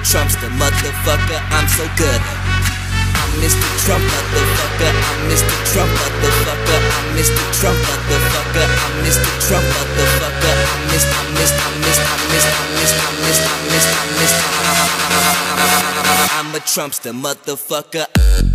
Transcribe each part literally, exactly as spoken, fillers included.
Trumpster, motherfucker, I'm so good. I'm Mister Trump, motherfucker, I'm Mister Trump, motherfucker, I'm Mister Trump, motherfucker, I'm Mister Trump, motherfucker, I'm Mister, I'm Mister, I'm Mister, I'm Mister, I'm Mister, I'm Mister, I'm Mister, I'm Mister, I'm a Trumpster, motherfucker.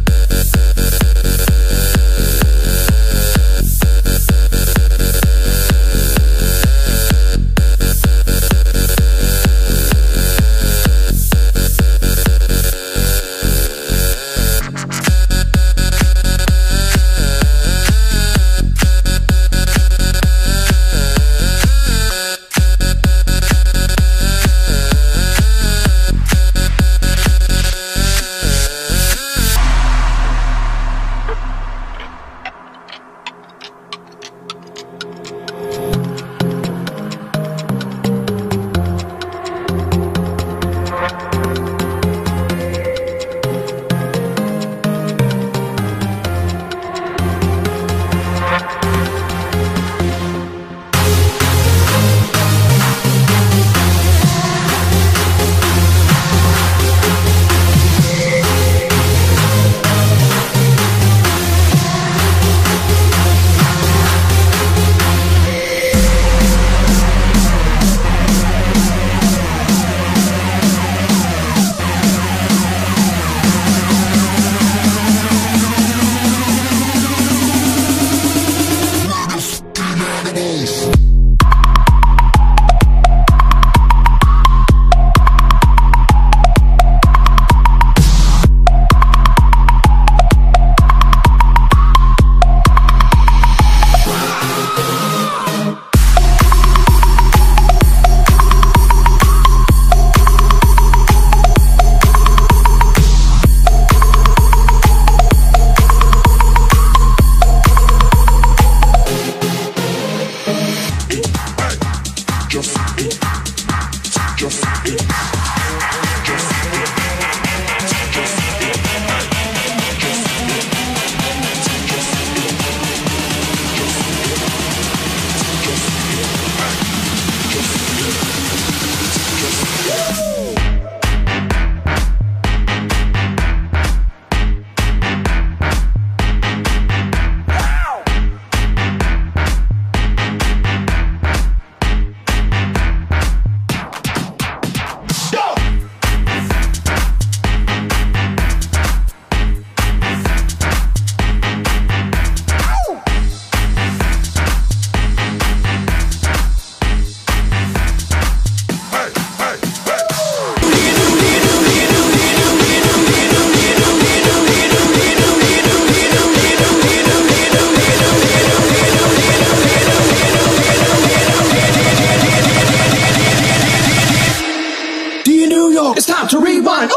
It's time to rewind. Ooh.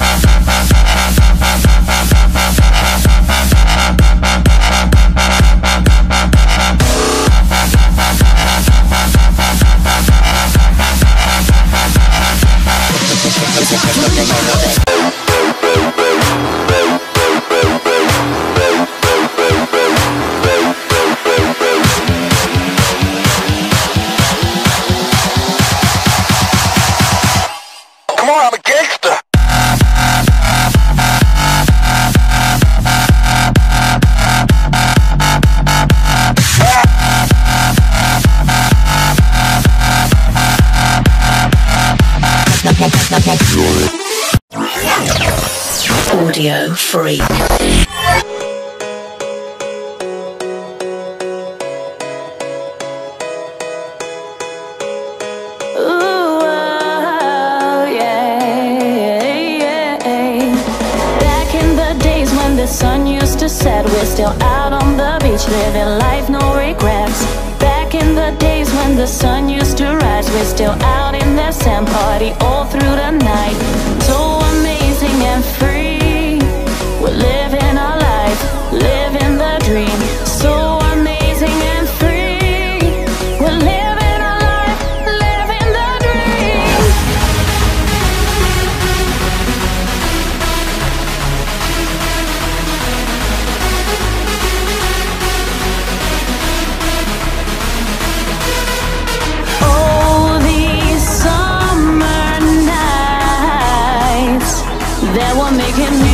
Come on, I'm a gangster. Audio Freak. The sun used to set, we're still out on the beach, living life, no regrets. Back in the days when the sun used to rise, we're still out in the sand, party all through the night. So amazing and free, we're living our life, living the dream. So amazing and free, we're living our life, living the dream. Oh, these summer nights, we're making music.